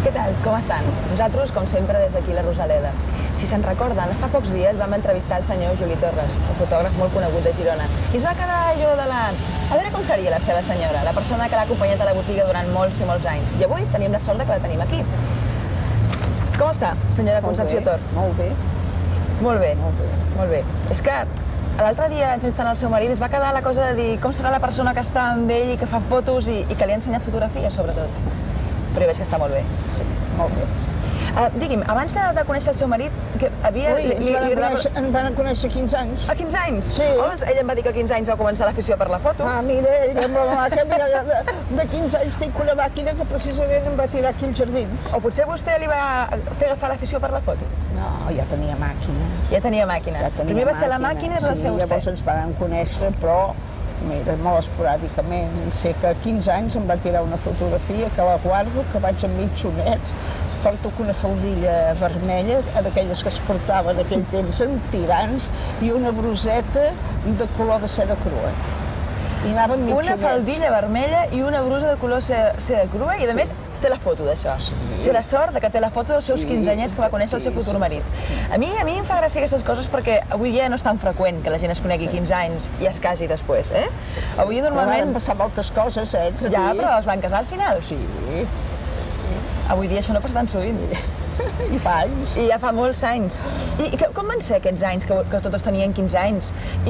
Què tal? Com estan? Nosaltres, com sempre, des d'aquí la Rosaleda. Si se'n recorden, fa pocs dies vam entrevistar el senyor Juli Torres, un fotògraf molt conegut de Girona, i es va quedar allò de la... A veure com seria la seva senyora, la persona que l'ha acompanyat a la botiga durant molts i molts anys. I avui tenim la sort que la tenim aquí. Com està, senyora Concepció Tor? Molt bé. Molt bé. Molt bé. Molt bé. És que l'altre dia, entrevistant el seu marit, es va quedar la cosa de dir com serà la persona que està amb ell i que fa fotos i que li ha ensenyat fotografia, sobretot. Però jo veig que està molt bé. Sí, molt bé. Digui'm, abans de conèixer el seu marit, que havia... Ui, ens van conèixer 15 anys. A 15 anys? Sí. Oh, doncs ella em va dir que a 15 anys va començar l'afició per la foto. Ah, mira, ella amb la màquina, de 15 anys tinc una màquina que precisament em va tirar aquí als jardins. O potser vostè li va fer agafar l'afició per la foto? No, ja tenia màquina. Ja tenia màquina. Primer va ser la màquina i va ser vostè. Llavors ens van conèixer, però mira, molt esporàdicament. Sé que a 15 anys em va tirar una fotografia que la guardo, que vaig amb mitjonets, porto una faldilla vermella, d'aquelles que es portava en aquell temps amb tirants, i una bruseta de color de seda crua. I anava amb mitjonets. Una faldilla vermella i una brusa de color seda crua, i a més té la foto d'això. Sí. Té la sort de que té la foto dels seus 15 anyets que va conèixer el seu futur marit. A mi em fa gràcia aquestes coses perquè avui dia no és tan freqüent que la gent es conegui 15 anys i es casi després, eh? Avui normalment... Van passar moltes coses, entre Ja, però es van casar al final. Sí. Avui dia això no passa tan sovint. I fa anys. I ja fa molts anys. I com van ser aquests anys que totes tenien 15 anys?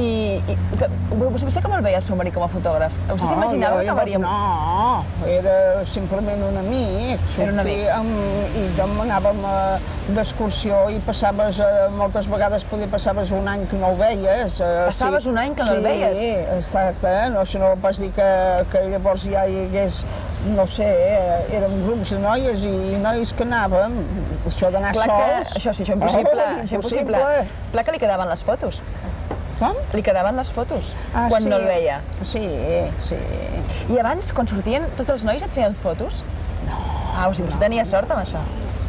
Vostè com el veia el seu marit com a fotògraf? Vostè s'imaginava que acabaríem... No, era simplement un amic. Era un amic. I anàvem d'excursió i passaves, moltes vegades passaves un any que no el veies. Passaves un any que no el veies? Sí, exacte. Això no pas dir que llavors ja hi hagués... No sé, érem grups de noies i nois que anàvem, això d'anar sols... Això sí, això impossible, això impossible. Clar que li quedaven les fotos. Com? Li quedaven les fotos, quan no el veia. Sí, sí. I abans, quan sortien, tots els nois et feien fotos? No. Ah, o sigui, vostè tenia sort amb això.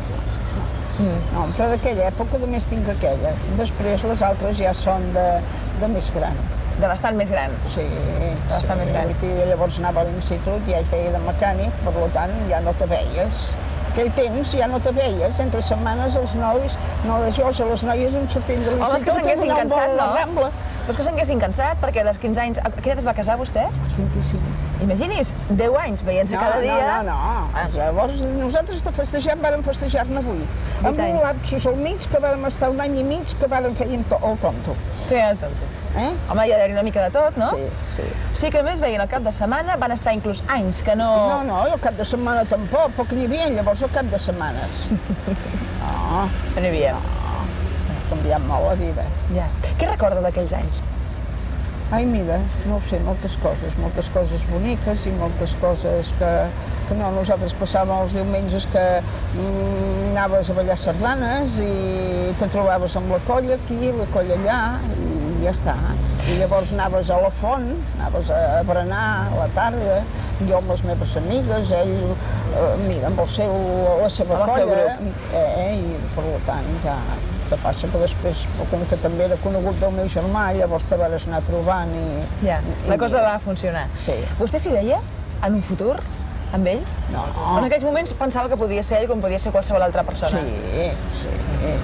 No, però d'aquella època només tinc aquella. Després les altres ja són de més gran. De bastant més gran. Sí, de bastant més gran. Llavors anava a l'institut i ja hi feia de mecànic, per tant ja no te veies. Aquell temps ja no te veies, entre setmanes els nois, no de jo, les noies en sortint de l'institut. Home, és que s'haguessin cansat, no? Rambla. Però és que s'haguessin cansat, perquè dels 15 anys... A quina edat es va casar vostè? Als 25. Imagini's, 10 anys veient-se cada dia... No. Llavors nosaltres vàrem festejar-ne avui. Amb un lapsus al mig, que vàrem estar un any i mig, que vàrem fer el tonto. Feien el tonto. Home, hi ha d'haver una mica de tot, no? Sí. O sigui que només veien el cap de setmana, van estar inclús anys que no... No, el cap de setmana tampoc, poc n'hi havia llavors el cap de setmanes. No. No n'hi havia. Ha canviat molt la vida. Ja. Què recorda d'aquells anys? Ai, mira, no ho sé, moltes coses boniques i moltes coses que no, nosaltres passàvem els diumenges que anaves a ballar sardanes i te trobaves amb la colla aquí, la colla allà, i ja està. I llavors anaves a la font, anaves a berenar a la tarda, jo amb les meves amigues, ell, mira, amb la seva colla, i per tant ja... El que passa que després, com que també era conegut del meu germà, llavors te vas anar trobant i... Ja, la cosa va funcionar. Sí. Vostè s'hi veia en un futur amb ell? No. En aquells moments pensava que podia ser ell com podia ser qualsevol altra persona? Sí.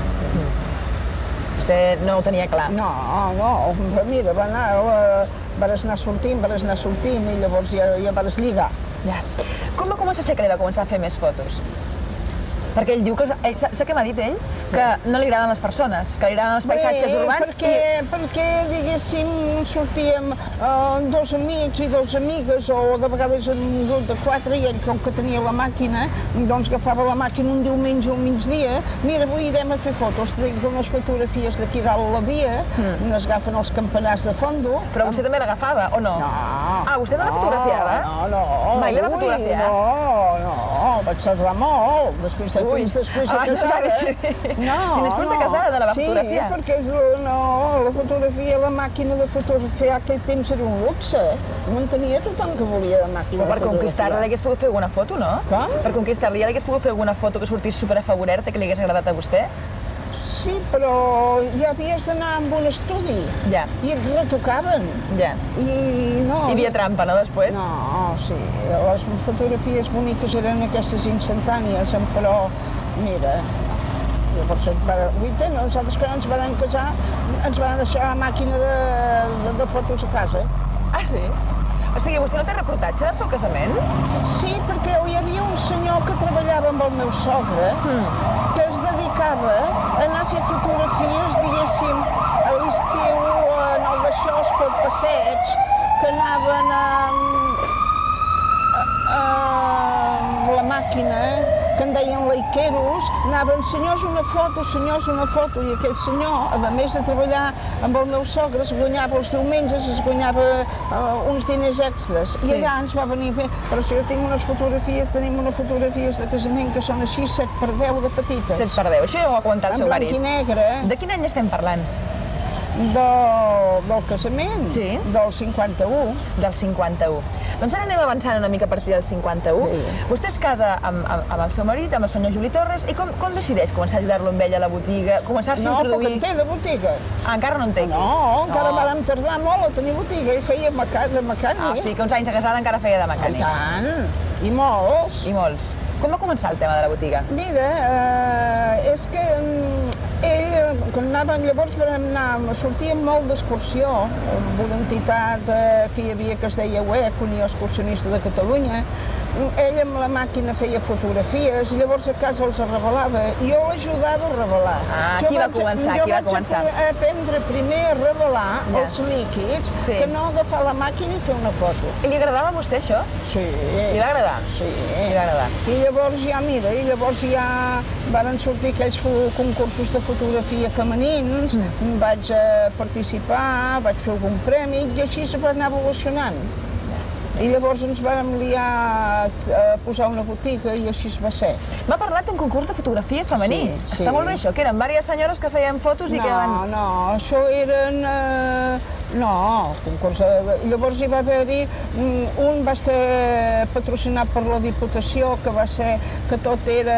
Vostè no ho tenia clar? No, però mira, vas anar sortint i llavors ja vas lligar. Ja. Com va començar a ser que li va començar a fer més fotos? Perquè ell diu que... Sap què m'ha dit ell? Que no li agraden les persones, que li agraden els paisatges urbans perquè, diguéssim, sortíem dos amics i dos amigues, o de vegades en un grup de 4, i ell, com que tenia la màquina, doncs agafava la màquina un diumenge o un migdia, mira, avui irem a fer fotos, tinc unes fotografies d'aquí dalt a la via, unes agafen els campanars de fondo. Però vostè també l'agafava, o no? No. Ah, vostè no la fotografiava? No. Mai la va fotografiar? No, vaig tardar molt, després de casada. No, i després de casada la va fotografiar? Sí, perquè la fotografia, la màquina de fotografiar aquell temps era un luxe. No en tenia tothom que volia de màquina de fotografiar. Per conquistar-la li hagués pogut fer alguna foto, no? Com? Per conquistar-la li hagués pogut fer alguna foto que sortís superafavoreta, que li hagués agradat a vostè? Sí, però ja havies d'anar amb un estudi. Ja. I et retocaven. Ja. I no... Hi havia trampa, no, després? No, sí. Les fotografies boniques eren aquestes instantànies, però, mira, llavors nosaltres quan ens vam casar ens van deixar la màquina de fotos a casa. Ah, sí? O sigui, vostè no té reportatge del seu casament? Sí, perquè hi havia un senyor que treballava amb el meu sogre que es dedicava a anar a fer fotografies, diguéssim, a l'estiu en el d'aixòs pel passeig, que anaven amb la màquina, que en deien laiqueros, anaven senyors una foto, i aquell senyor, a més de treballar amb el meu sogre, es guanyava els diumenges, es guanyava uns diners extras. I allà ens va venir a fer, però si jo tinc unes fotografies, tenim unes fotografies de casament que són així 7x10 de petites. 7x10, això ja ho ha comentat el seu marit. En blanc i negre. De quin any estem parlant? Del casament? Sí. Del 51. Del 51. Doncs ara anem avançant una mica a partir del 51. Sí. Vostè es casa amb el seu marit, amb el senyor Juli Torres, i com decideix començar a ajudar-lo amb ell a la botiga, començar-se a introduir... No, perquè en té de botiga. Ah, encara no en té aquí? No, encara vàrem tardar molt a tenir botiga, i feia de mecànic. Ah, o sigui que uns anys de casada encara feia de mecànic. I tant, i molts. I molts. Com va començar el tema de la botiga? Mira, és que ell, quan anàvem, llavors sortíem molt d'excursió amb una entitat que hi havia que es deia UEC, Unió Excursionista de Catalunya. Ell amb la màquina feia fotografies, i llavors a casa els revelava, i jo l'ajudava a revelar. Ah, qui va començar? Jo vaig aprendre primer a revelar els líquids, que no agafar la màquina i fer una foto. I li agradava a vostè això? Sí. Li va agradar? Sí. Li va agradar. I llavors ja van sortir aquells concursos de fotografia femenins, vaig participar, vaig fer algun premi, i així es va anar evolucionant. I llavors ens vam liar a posar una botiga i així es va ser. M'ha parlat d'un concurs de fotografia femení. Sí. Està molt bé això, que eren diverses senyores que feien fotos i que van... No, això eren... No, concurs... Llavors hi va haver-hi... Un va ser patrocinat per la Diputació, que va ser que tot era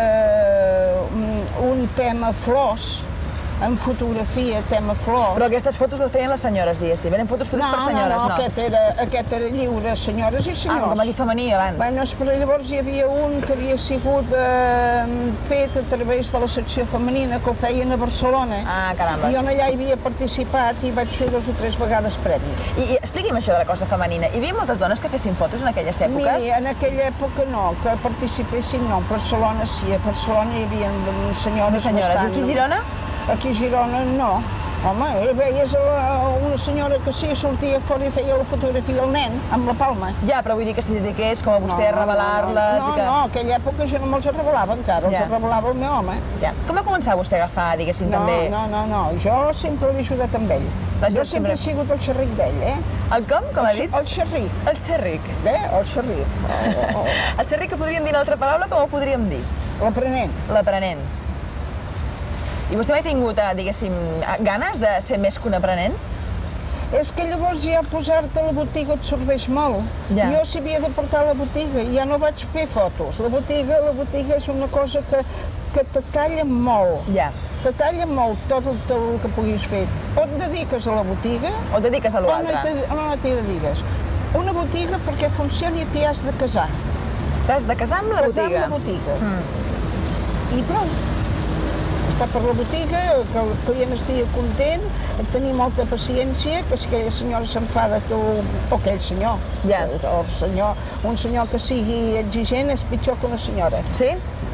un tema flors, en fotografia, tema flors. Però aquestes fotos les feien les senyores, diguéssim. Eren fotos fetes per senyores, no? Aquest era lliure, senyores i senyors. Ah, com a dir femení abans. Bueno, però llavors hi havia un que havia sigut fet a través de la secció femenina, que ho feien a Barcelona. Ah, caramba. I jo allà hi havia participat i vaig fer 2 o 3 vegades premis. I expliqui'm això de la cosa femenina. Hi havia moltes dones que fessin fotos en aquelles èpoques? Miri, en aquella època no, que participessin no. A Barcelona sí, a Barcelona hi havia senyores bastant... I aquí a Girona? Aquí a Girona no. Home, veies una senyora que sí, sortia fora i feia la fotografia del nen, amb la palma. Ja, però vull dir que s'hi dediqués com a vostè a revelar-les i que... No, aquella època jo no me'ls revelava encara, els revelava el meu home. Ja. Com va començar vostè a agafar, diguéssim, també... No, jo sempre l'he ajudat amb ell. Jo sempre he sigut el xerric d'ell, El com ha dit? El xerric. El xerric. El xerric. El xerric que podríem dir en altra paraula, com ho podríem dir? L'aprenent. L'aprenent. I vostè mai ha tingut, diguéssim, ganes de ser més que un aprenent? És que llavors ja posar-te a la botiga et serveix molt. Jo s'hi havia de portar a la botiga i ja no vaig fer fotos. La botiga és una cosa que te talla molt. Te talla molt tot el que puguis fer. O et dediques a la botiga... O et dediques a l'altre. O no t'hi dediques. Una botiga, perquè funcioni, t'hi has de casar. T'has de casar amb la botiga? Casar amb la botiga. I prou. Estar per la botiga, que el client estigui content, tenir molta paciència, que si aquella senyora s'enfada o aquell senyor, un senyor que sigui exigent és pitjor que una senyora. Sí?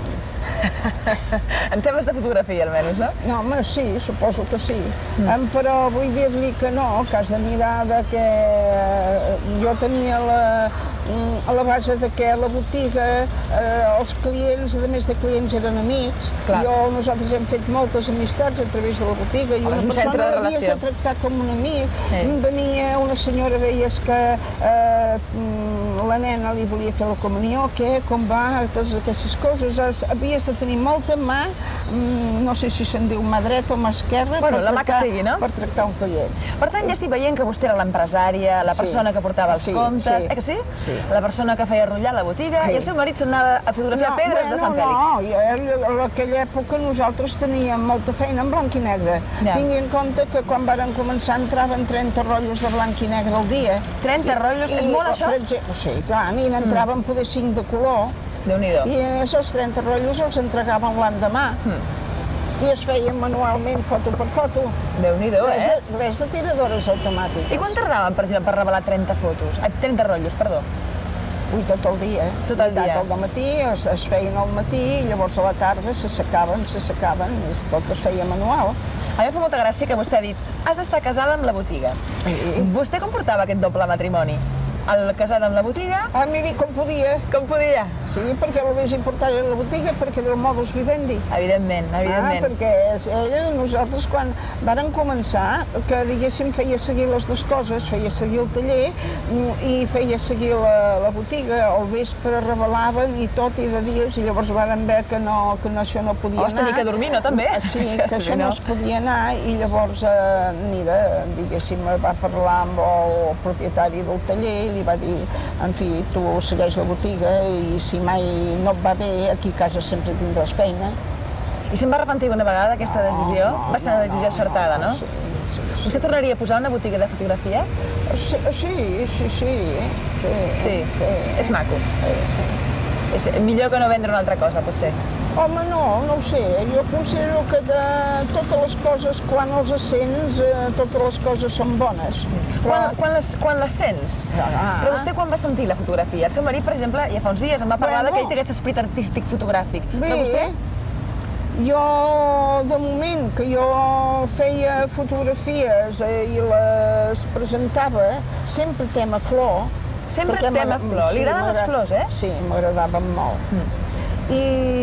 En temes de fotografia, almenys, no? No, home, sí, suposo que sí. Però vull dir-li que no, que has de mirar que jo tenia a la base de que la botiga, els clients, a més de clients, eren amics. Nosaltres hem fet moltes amistats a través de la botiga i una persona l'havies de tractar com un amic. Venia una senyora, veies que la nena li volia fer la comunió, com va, totes aquestes coses. Havies de tenir molta mà, no sé si se'n diu mà dreta o mà esquerra, la mà que sigui, no? Per tractar un client. Per tant, ja estic veient que vostè era l'empresària, la persona que portava els comptes, que sí? Sí. la persona que feia rotllar la botiga, i el seu marit s'anava a fotografiar pedres de Sant Fèlix. No, en aquella època nosaltres teníem molta feina en blanc i negre. Tingui en compte que quan varen començar entraven 30 rotllos de blanc i negre al dia. 30 rotllos? És molt, això? Sí, clar, a mi n'entraven poder 5 de color. Déu-n'hi-do. I aquests 30 rotllos els entregaven l'endemà. I es feien manualment, foto per foto. Déu-n'hi-do, Res de tiradores automàtiques. I quan tardaven, per exemple, per revelar 30 fotos? 30 rotllos, perdó. Ui, tot el dia. Tot el dia. Al matí, es feien al matí, i llavors a la tarda s'assecaven, i tot es feia manual. A mi em fa molta gràcia que vostè ha dit has d'estar casada amb la botiga. Vostè com portava aquest doble matrimoni? El casat amb la botiga? Ah, miri, com podia. Com podia? Sí, perquè el més important era la botiga, perquè era el modus vivendi. Evidentment, evidentment. Perquè ella, nosaltres, quan varen començar, que diguéssim feia seguir les dues coses, feia seguir el taller i feia seguir la botiga. Al vespre revelaven i tot, i de dies, i llavors varen veure que això no podia anar. Es tenia que dormir, no, també? Sí, que això no es podia anar, i llavors, mira, diguéssim, va parlar amb el propietari del taller, li va dir, en fi, tu segueix la botiga i si mai no et va bé, aquí a casa sempre tindràs feina. I se'n va arrepentir una vegada d'aquesta decisió? Va ser una decisió acertada, no? Vostè tornaria a posar una botiga de fotografia? Sí. Sí, és maco. És millor que no vendre una altra cosa, potser. Home, no ho sé. Jo considero que de totes les coses, quan els sents, totes les coses són bones. Quan les sents? Però vostè quan va sentir la fotografia? El seu marit, per exemple, ja fa uns dies em va parlar que ell té aquest esperit artístic fotogràfic. Però vostè? Jo, de moment que jo feia fotografies i les presentava, sempre tema flor. Sempre tema flor. Li agraden les flors, eh? Sí, m'agradaven molt. I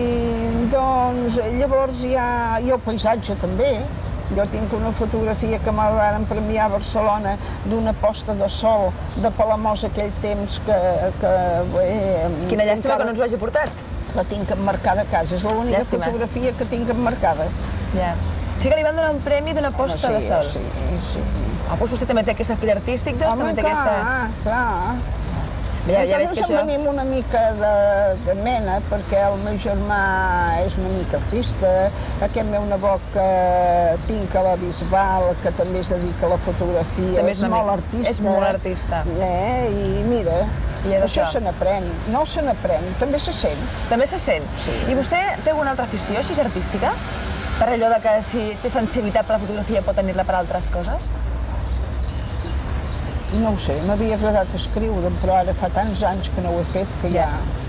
doncs llavors hi ha el paisatge també. Jo tinc una fotografia que me van premiar a Barcelona d'una posta de sol de Palamós aquell temps que... Quina llàstima que no ens ho hagi portat. La tinc emmarcada a casa, és l'única fotografia que tinc emmarcada. Ja. Sí que li van donar un premi d'una posta de sol. Sí. Ah, doncs vostè també té aquest esperit artístic, doncs també té aquesta... Home, clar. Ja veig que això... Venim una mica de mena, perquè el meu germà és una mica artista, aquest meu nebot que tinc a la Bisbal, que també es dedica a la fotografia, és molt artista. És molt artista. I mira, això se n'aprèn. No se n'aprèn, també se sent. També se sent. I vostè té alguna altra afició, així artística? Per allò de que si té sensibilitat per la fotografia pot tenir-la per altres coses? No ho sé, m'havia agradat escriure, però ara fa tants anys que no ho he fet que ja...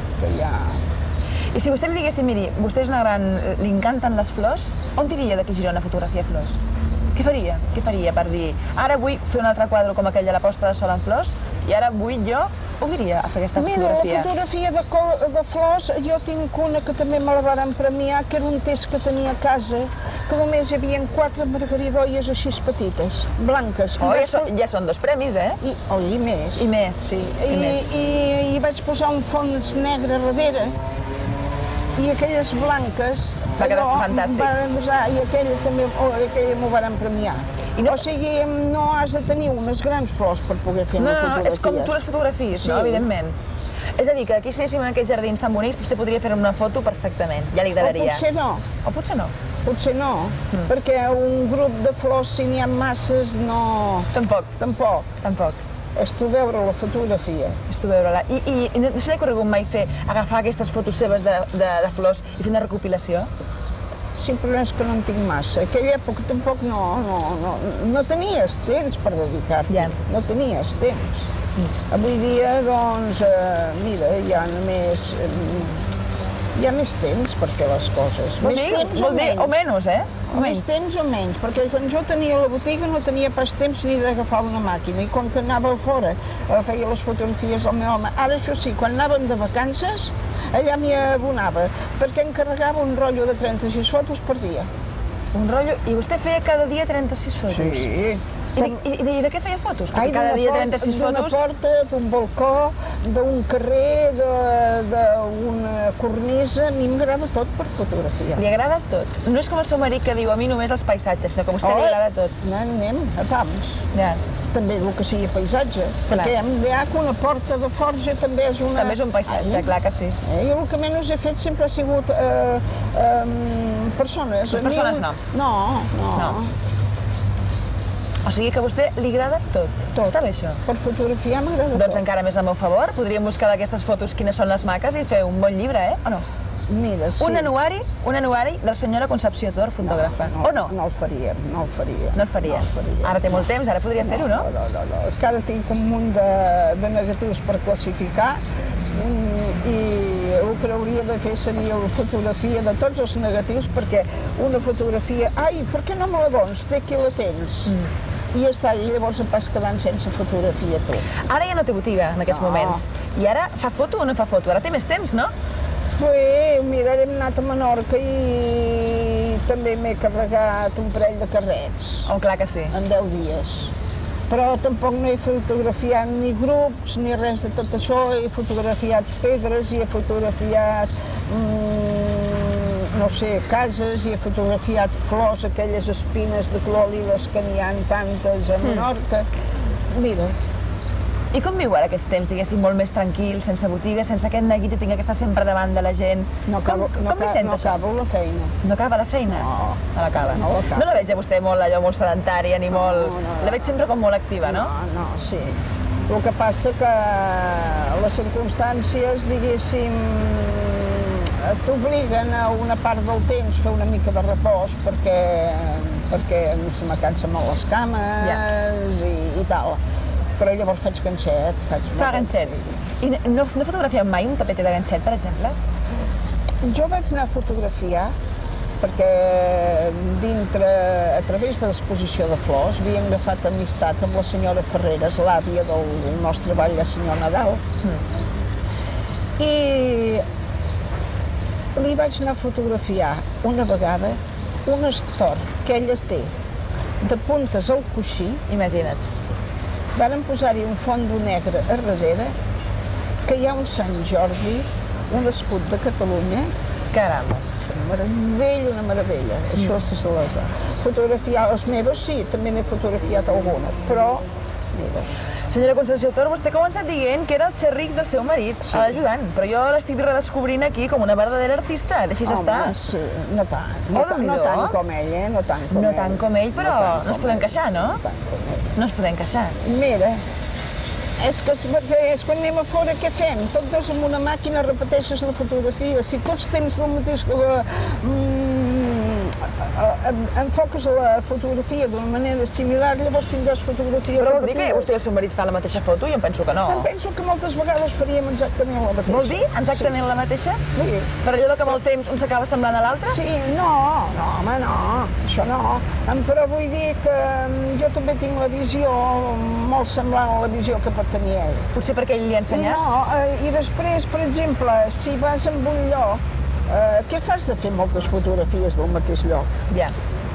I si vostè li digués, miri, vostè és una gran... li encanten les flors, on iria d'aquí a Girona a fotografiar flors? Què faria? Què faria per dir, ara vull fer un altre quadre com aquell de la posta de sol en flors i ara vull jo, on iria a fer aquesta fotografia? Mira, la fotografia de flors, jo tinc una que també me la varen premiar, que era un test que tenia a casa, que només hi havia 4 margaridoies així petites, blanques. Oh, ja són 2 premis, eh? I més. I més, sí. I vaig posar un fons negre darrere, i aquelles blanques... Va quedar fantàstic. I aquella m'ho varen premiar. O sigui, no has de tenir unes grans flors per poder fer una fotografia. No, és com tu les fotografies, no? Evidentment. És a dir, que aquí si anéssim en aquests jardins tan bonics, vostè podria fer una foto perfectament, ja li agradaria. O potser no. O potser no. Potser no, perquè un grup de flors, si n'hi ha masses, no... Tampoc. És tu veure la fotografia. És tu veure-la. I no se li ha corregut mai agafar aquestes fotos seves de flors i fer una recopilació? Simplement és que no en tinc massa. En aquella època tampoc no tenies temps per dedicar-t'hi. No tenies temps. Avui dia, doncs, mira, hi ha més temps per fer les coses. Vol dir o menys, eh? Més temps o menys, perquè quan jo tenia la botiga no tenia pas temps ni d'agafar una màquina, i com que anava a fora feia les fotografies del meu home. Ara, això sí, quan anàvem de vacances, allà m'hi abonava, perquè encarregava un rotllo de 36 fotos per dia. Un rotllo? I vostè feia cada dia 36 fotos? Sí. I de què feia fotos? Perquè cada dia 36 fotos... D'una porta, d'un balcó, d'un carrer, d'una cornisa... A mi m'agrada tot per fotografia. Li agrada tot? No és com el seu marit que diu a mi només els paisatges, sinó que a vostè li agrada tot. Anem a pams. també el que sigui paisatge, perquè em dirà que una porta de forja també és una... També és un paisatge, clar que sí. Jo el que menys he fet sempre ha sigut persones. Les persones no? No. O sigui que a vostè li agrada tot. Està bé això? Per fotografiar m'agrada tot. Doncs encara més al meu favor, podríem buscar d'aquestes fotos quines són les maques i fer un bon llibre, o no? Mira, sí. Un anuari de la senyora Concepció Tor, fotògrafa. O no? No el faríem, no el faria. No el faria? Ara té molt temps, ara podria fer-ho, no? No. Que ara tinc un munt de negatius per classificar i el que hauria de fer seria la fotografia de tots els negatius, perquè una fotografia... Ai, per què no me la dones? Té aquí la tens. I ja està, i llavors em vas quedant sense fotografia tu. Ara ja no té botiga en aquests moments. I ara fa foto o no fa foto? Ara té més temps, no? Bé, mira, hem anat a Menorca i també m'he carregat un parell de carrets. Oh, clar que sí. En 10 dies. Però tampoc no he fotografiat ni grups ni res de tot això. He fotografiat pedres i he fotografiat, no sé, cases i he fotografiat flors, aquelles espines de color liles que n'hi ha tantes a Menorca. Mira. I com viu ara aquests temps, diguéssim, molt més tranquil, sense botiga, sense aquest neguit i tinc que estar sempre davant de la gent? Com li sent això? No acabo la feina. No acaba la feina? No. No l'acaba. No l'acaba. No la veig a vostè molt sedentària ni molt... La veig sempre com molt activa, no? No, sí. El que passa que les circumstàncies, diguéssim, t'obliguen a una part del temps fer una mica de repòs perquè se me cansen molt les cames i tal. Però llavors faig ganxet. Fa ganxet. I no fotografiem mai un tapeter de ganxet, per exemple? Jo vaig anar a fotografiar perquè a través de l'exposició de flors, havien agafat amistat amb la senyora Ferreres, l'àvia del nostre ball de Senyor Nadal. I li vaig anar a fotografiar una vegada un estor que ella té de puntes al coixí. Imagina't. Varen posar-hi un fondo negre a darrere, que hi ha un Sant Jordi, un escut de Catalunya. Caramba. Una meravella. Això és la fotografiar les meves, sí, també n'he fotografiat alguna, però, mira. Senyora Concepció Tor, vostè ha començat dient que era el xerric del seu marit, l'ajudant, però jo l'estic redescobrint aquí com una verdadera artista, deixis estar. Home, sí, no tant. No tant com ell, No tant com ell, però no ens podem queixar, no? No ens podem queixar. Mira, és quan anem a fora, què fem? Tots dos amb una màquina repeteixes la fotografia. Si tots tens el mateix... enfoques la fotografia d'una manera similar, llavors tindràs fotografia repetida. Però vol dir que vostè i el seu marit fa la mateixa foto? Jo em penso que no. Em penso que moltes vegades faríem exactament la mateixa. Vol dir exactament la mateixa? Sí. Per allò que amb el temps un s'acaba semblant a l'altre? Sí, no, home, no, això no. Però vull dir que jo també tinc la visió molt semblant a la visió que pot tenir ell. Potser perquè ell li ha ensenyat? I després, per exemple, si vas a un lloc, què fas de fer moltes fotografies del mateix lloc? Ja.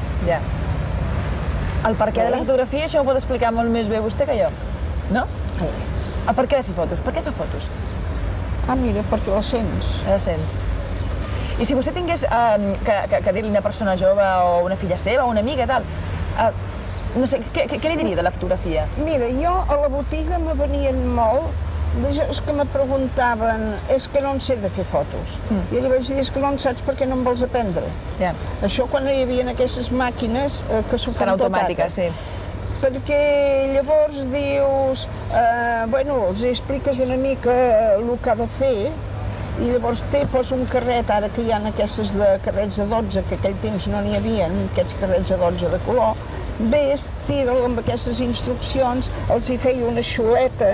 El perquè de la fotografia, això ho pot explicar molt més bé vostè que jo, no? El perquè de fer fotos? Per què fa fotos? Ah, mira, perquè la sents. La sents. I si vostè tingués que dir-li una persona jove o una filla seva o una amiga, tal, no sé, què li diria de la fotografia? Mira, jo a la botiga me venien molt és que me preguntaven, és que no en sé de fer fotos. I li vaig dir, és que no en saps perquè no em vols aprendre. Això quan hi havia aquestes màquines que s'ho fan automàtiques, sí. Perquè llavors dius, bueno, els expliques una mica el que ha de fer i llavors posa un carret, ara que hi ha aquestes de carrets de 12, que aquell temps no n'hi havia, aquests carrets de 12 de color, vés, tira'l amb aquestes instruccions, els hi feia una xuleta,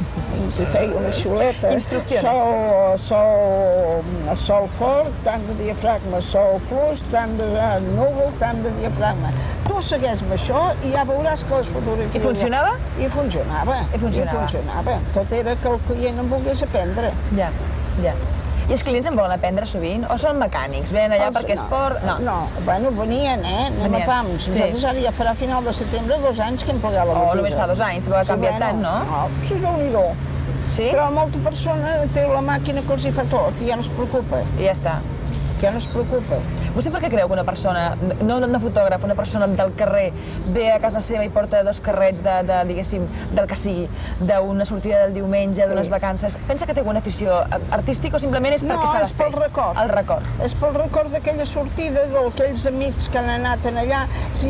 sol fort, tant de diafragma, sol fluix, tant de núvol, tant de diafragma. Tu segueix amb això i ja veuràs que les fotografies... I funcionava? I funcionava. Tot era que el client en volgués aprendre. Ja. I els clients en volen aprendre sovint? O són mecànics? Venen allà perquè és port? No, bueno, venien, anem a pams. Nosaltres ara ja farà a final de setembre 2 anys que hem pagat la botiga. Oh, només fa 2 anys, però ha canviat tant, no? No, sí, Déu-n'hi-do. Sí? Però molta persona té la màquina que els hi fa tot i ja no es preocupa. I ja està. Ja no es preocupa. Vostè per què creu que una persona, no una fotògraf, una persona del carrer, ve a casa seva i porta 2 carrets diguéssim, del que sigui, d'una sortida del diumenge, d'unes vacances, pensa que té alguna afició artística o simplement és perquè s'ha de fer? No, és pel record. El record. És pel record d'aquella sortida, d'aquells amics que han anat allà, si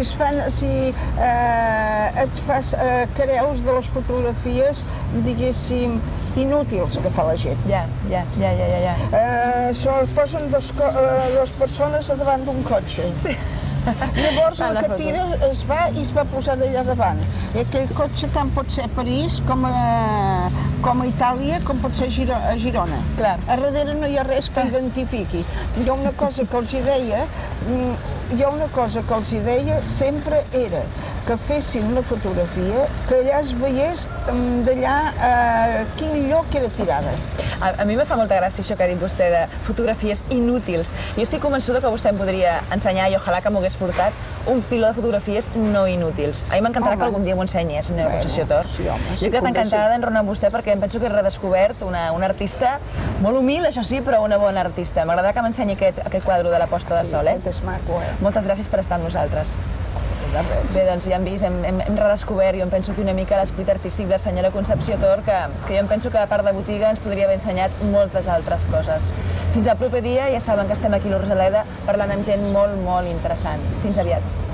et fas creus de les fotografies, diguéssim, inútils que fa la gent. Ja. Es posen 2 persones davant d'un cotxe. Sí. Llavors el que tira es va i es va posar allà davant. I aquell cotxe tant pot ser a París com a Itàlia, com pot ser a Girona. Clar. A darrere no hi ha res que identifiqui. Hi ha una cosa que els deia sempre era que fessin una fotografia que allà es veiés d'allà quin lloc era tirada. A mi me fa molta gràcia això que ha dit vostè de fotografies inútils. Jo estic convençuda que vostè em podria ensenyar, i ojalà que m'ho hagués portat, un piló de fotografies no inútils. A mi m'encantarà que algun dia m'ho ensenyés, senyora Concepció Tor. Jo he quedat encantada d'enronar amb vostè perquè em penso que he redescobert una artista molt humil, això sí, però una bona artista. M'agradarà que m'ensenyi aquest quadre de la posta de sol, És maco, Moltes gràcies per estar amb nosaltres. Bé, doncs ja hem vist, hem redescobert, jo em penso que una mica l'esperit artístic de la senyora Concepció Tor, que jo em penso que a part de botiga ens podria haver ensenyat moltes altres coses. Fins al proper dia, ja saben que estem aquí a la Rosaleda parlant amb gent molt, molt interessant. Fins aviat.